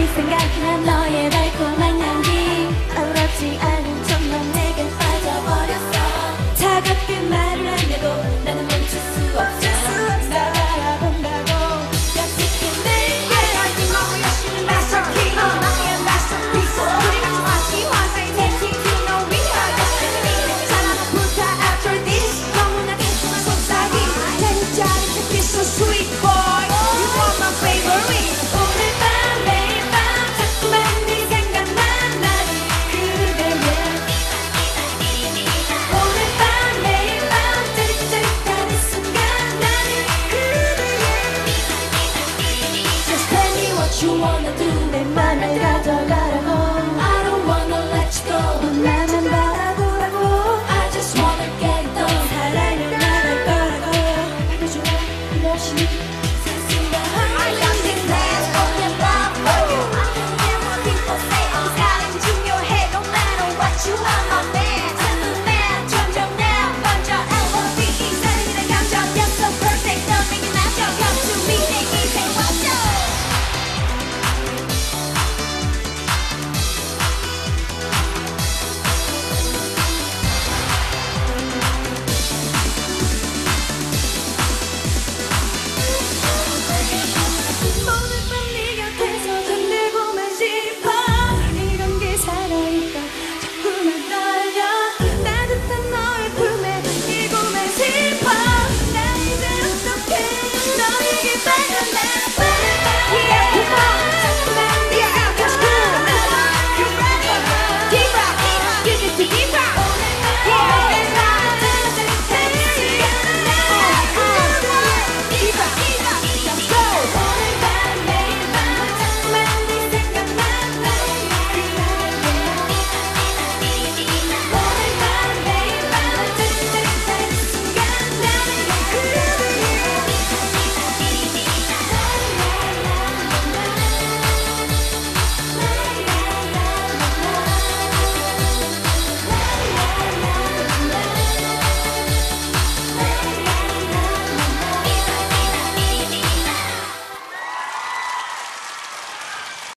생각나 너의 달콤한 향기 아무렇지 않은 척넌 내게 빠져버렸어 차갑게 말을 안 해도 나는 멈출 수 없어 날 바라본다고 약속해 내게 네 먹으려시는 마스터키 너의 마스터피스 우리가 정확히 환상이 setting to know we are destiny 사랑부터 after this 너무나 단순한 속삭임 내 자리 찾기 so sweet boy you are my favorite 오늘 밤 매일 밤 자꾸만 네 생각나 난 그대를 오늘 밤 매일 밤 짜릿짜릿하는 순간 나는 그대를 Just tell me what you wanna do 내 맘을 가져가라고 I don't wanna let you go 나만 바라보라고 I just wanna get it done 사랑을 말할 거라고 밝혀줘 열심히 살 수가 I love this dance on your love for you I don't care what people say 이 사랑이 중요해 no matter what you are my man man 점점 나 먼저 LOVE 사랑이란 감정 You're so perfect 너에게 맞춰 Come to me 내 인생 완전 오늘 밤 네 곁에서 흔들고만 싶어 이런 게 살아있다 자꾸만 떨려 따뜻한 너의 품에 이고만 싶어 나 이제 어떡해 너에게 빠져나